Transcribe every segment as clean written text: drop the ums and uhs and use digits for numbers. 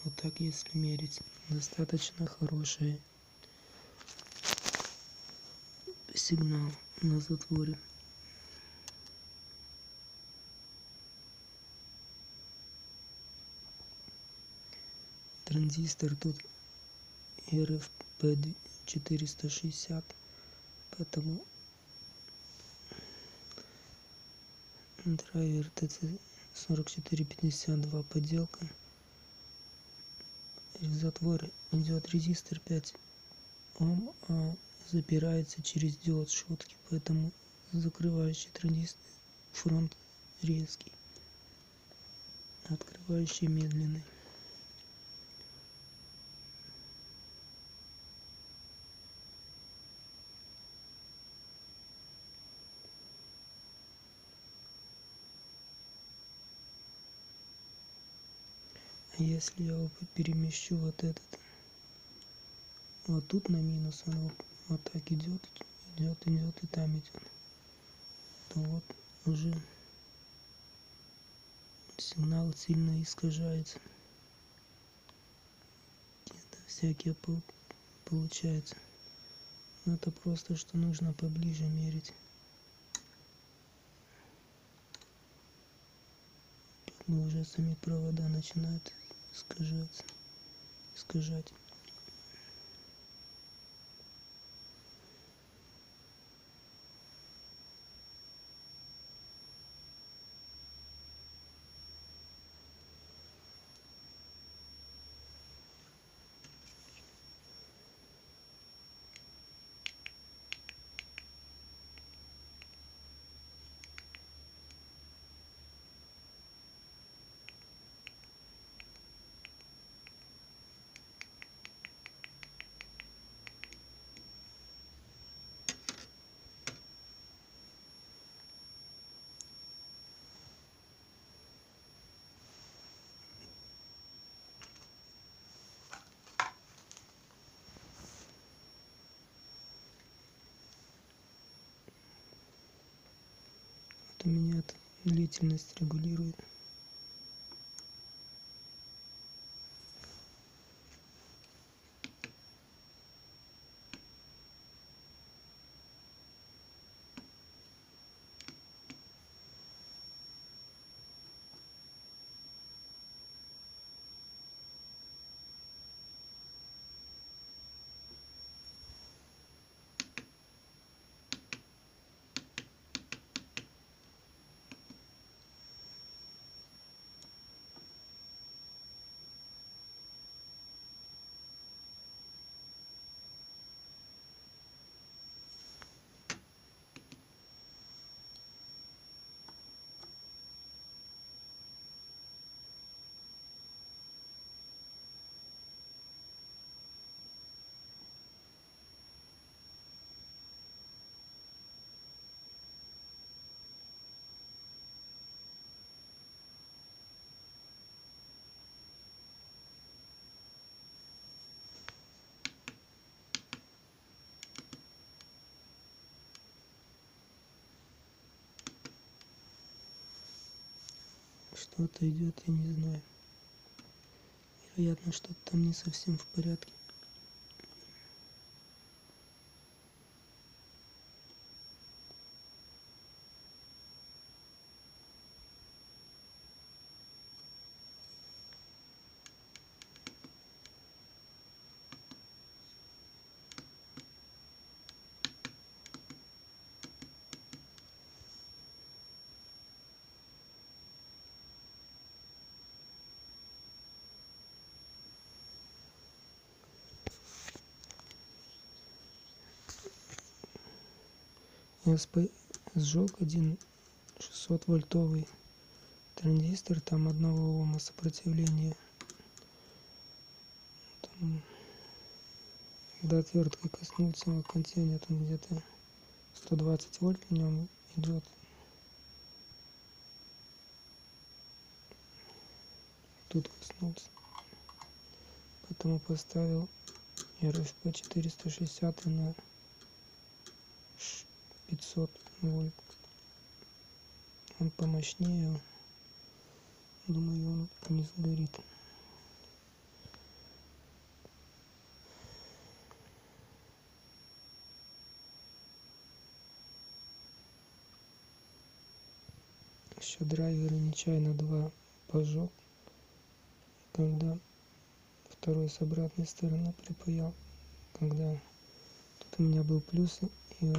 Вот так, если мерить, достаточно хороший сигнал на затворе. Транзистор тут RFP460, поэтому драйвер TC4452 подделка. В затвор идет резистор 5 Ом, а запирается через диод шотки, поэтому закрывающий транзистор фронт резкий, открывающий медленный. А если я его перемещу вот этот, вот тут на минус, он вот так идет и там идет, то вот уже сигнал сильно искажается. Это всякие получается. Но это просто, что нужно поближе мерить. Но уже сами провода начинают искажать. Вот у меня это длительность регулирует. Что-то идет, я не знаю. Вероятно, что-то там не совсем в порядке. Я сжег один 600 вольтовый транзистор, там 1 Ома сопротивления. Там, когда отверткой коснулся его контейнер, там где-то 120 вольт в нем идет. Тут коснулся. Поэтому поставил RFP 460 на 500 вольт. Он помощнее. Думаю, он не сгорит. что драйвера нечаянно два пожег, когда второй с обратной стороны припаял, когда тут у меня был плюс, и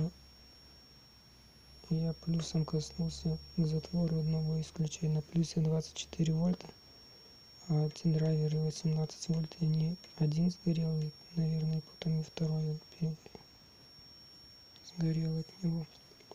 я плюсом коснулся к затвору одного из ключей на плюсе 24 вольта, а эти драйверы 18 вольт, и не один сгорел, и, наверное, потом и второй сгорел от него.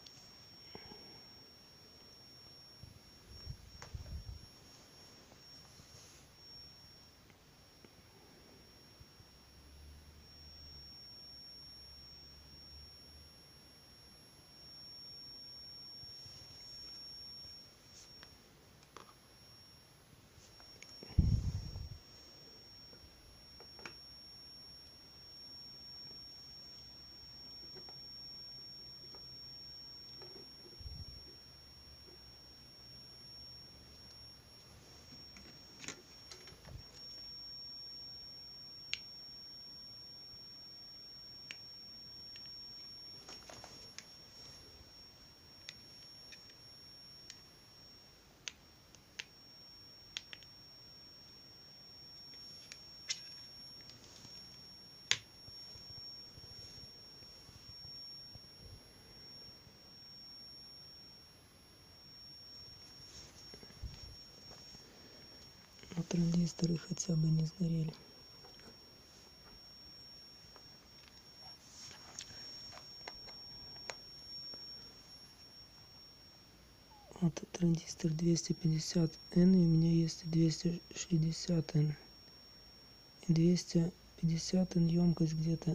Но транзисторы хотя бы не сгорели. Вот транзистор 250N, и у меня есть 260N. И 250N емкость где-то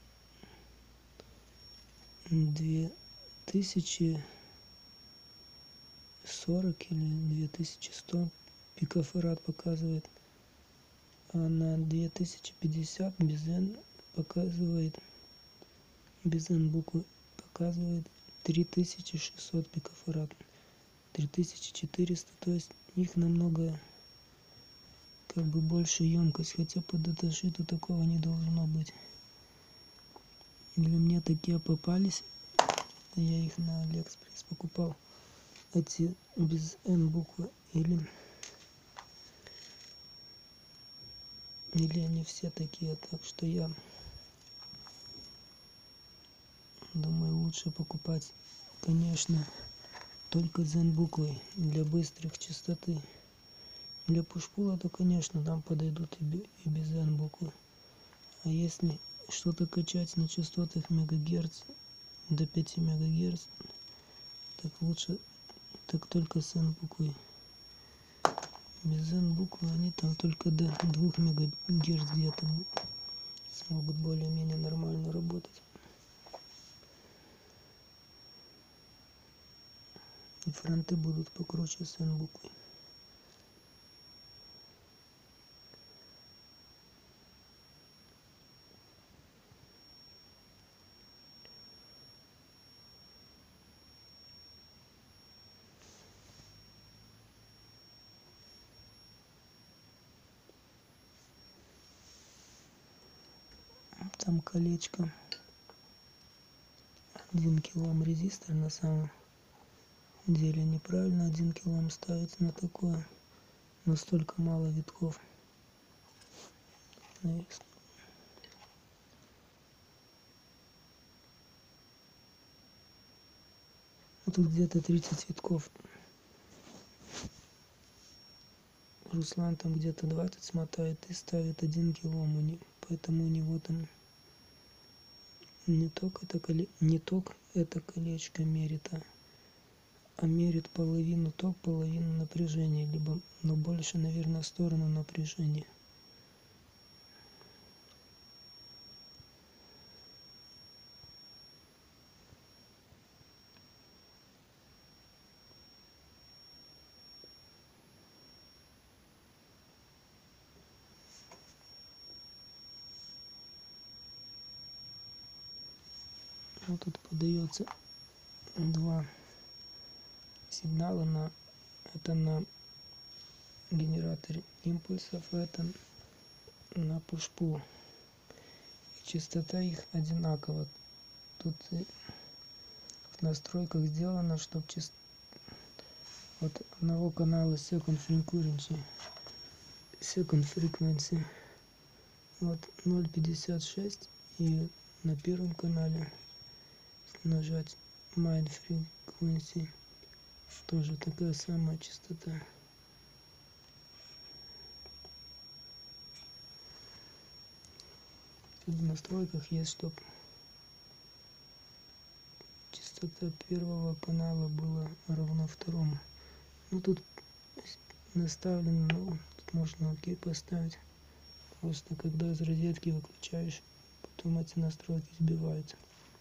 2040 или 2100 пикофарад показывает, а на 2050 без N показывает, без N буквы показывает 3600 пикофарад, 3400, то есть их намного как бы больше емкость, хотя по даташиту такого не должно быть. Или мне такие попались, я их на Алиэкспресс покупал, эти без N буквы, или они все такие, так что я думаю, лучше покупать, конечно, только Z буквой для быстрых частоты. Для пушпула, то, конечно, там подойдут и без N буквы. А если что-то качать на частотах мегагерц до 5 мегагерц, так лучше так только с N буквой. Без N буквы они там только до 2 мегагерц где-то смогут более-менее нормально работать. И фронты будут покруче с N буквой. Там колечко 1 килоом резистор, на самом деле неправильно 1 килоом ставить на такое, настолько мало витков. Тут где-то 30 витков. Руслан там где-то 20 смотает и ставит 1 килоом, поэтому у него там не только это колечко мерит, а мерит половину ток, половину напряжения, либо, но больше, наверное, в сторону напряжения. Вот тут подается два сигнала, это на генераторе импульсов, это на пуш-пул. И частота их одинакова. Тут в настройках сделано, чтобы от одного канала second frequency вот 0,56, и на первом канале нажать main frequency тоже такая самая частота. Тут в настройках есть, чтобы частота первого канала была равна второму. Ну тут наставлено, но тут можно ОК поставить. Просто когда из розетки выключаешь, потом эти настройки сбиваются.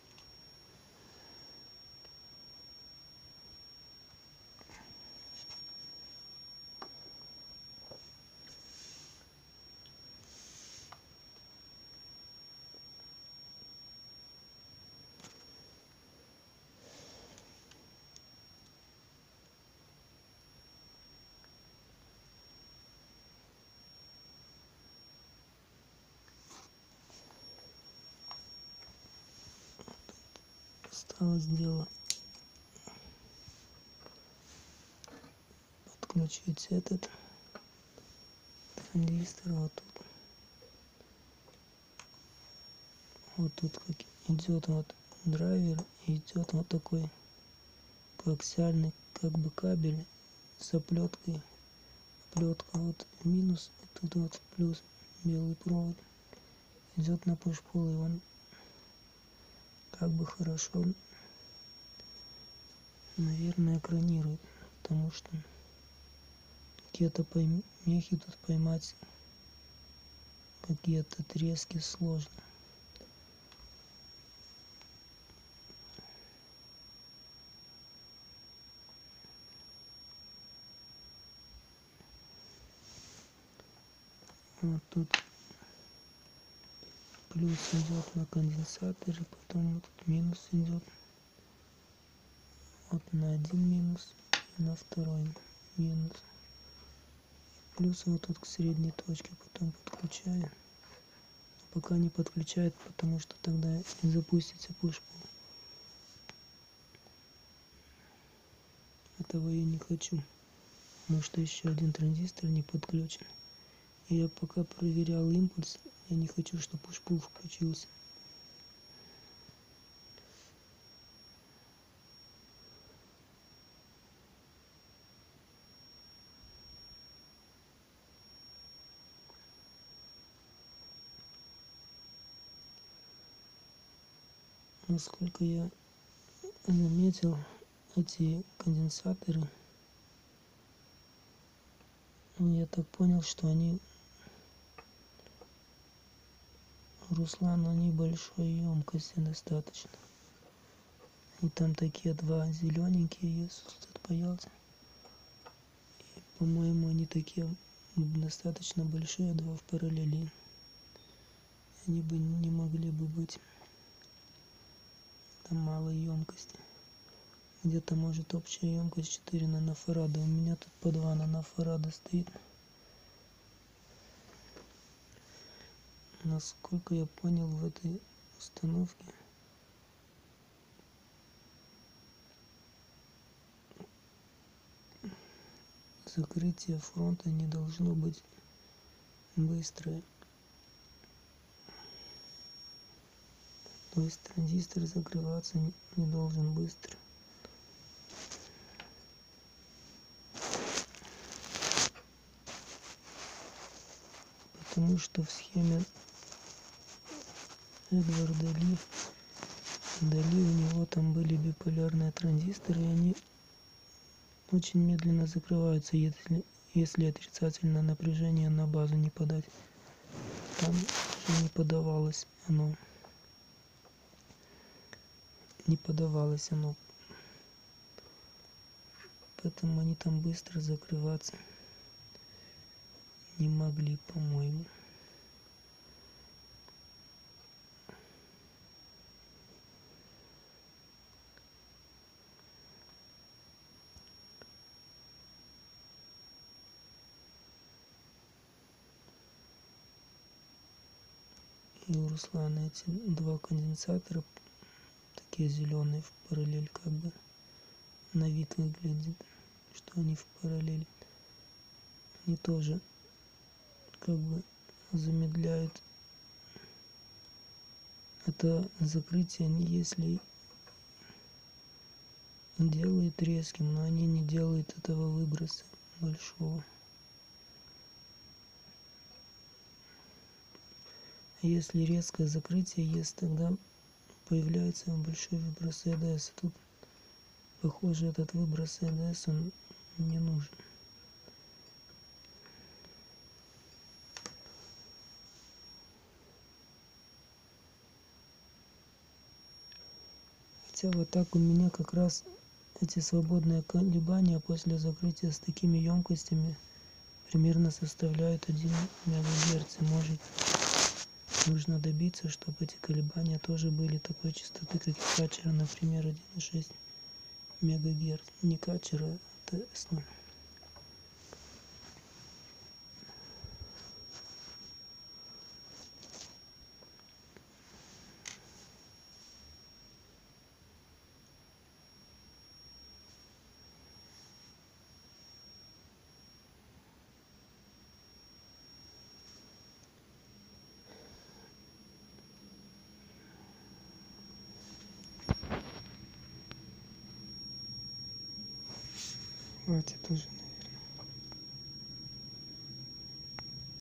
Осталось дело подключить этот транзистор вот тут как идет вот драйвер, и идет вот такой коаксиальный как бы кабель с оплеткой. Оплетка вот минус, и тут вот плюс белый провод идет на push-pull, и он как бы хорошо, наверное, экранирует, потому что какие-то помехи тут поймать, какие-то трески сложно. Вот тут плюс идет на конденсаторе, потом вот тут минус идет вот на один минус и на второй минус. Плюс вот тут к средней точке потом подключаю. Пока не подключает, потому что тогда не запустится push-pull. Этого я не хочу, потому что еще один транзистор не подключен. И я пока проверял импульс, я не хочу, чтобы push-pull включился. Насколько я заметил, эти конденсаторы, я так понял, что они, Руслан, они большой емкости достаточно. И там такие два зелененькие есть, тут появятся. И, по-моему, они такие достаточно большие, два в параллели. Они бы не могли бы быть там малой емкости. Где-то может общая емкость 4 нанофарада. У меня тут по 2 нанофарада стоит. Насколько я понял, в этой установке закрытие фронта не должно быть быстрое. То есть транзистор закрываться не должен быстро. Потому что в схеме Эдварда Дали у него там были биполярные транзисторы, и они очень медленно закрываются, если отрицательное напряжение на базу не подать. Там же не подавалось оно. Поэтому они там быстро закрываться не могли, по-моему. И у Руслана эти два конденсатора, такие зеленые в параллель, как бы на вид выглядит, что они в параллель, они тоже как бы замедляют это закрытие, они если делают резким, но они не делают этого выброса большого. Если резкое закрытие есть, тогда появляется большой выброс ЭДС. Тут, похоже, этот выброс ЭДС, он не нужен. Хотя вот так у меня как раз эти свободные колебания после закрытия с такими емкостями примерно составляют 1 МГц. Может, нужно добиться, чтобы эти колебания тоже были такой частоты, как и качера, например, 1,6 МГц. Не качера, а ТС. Хватит уже.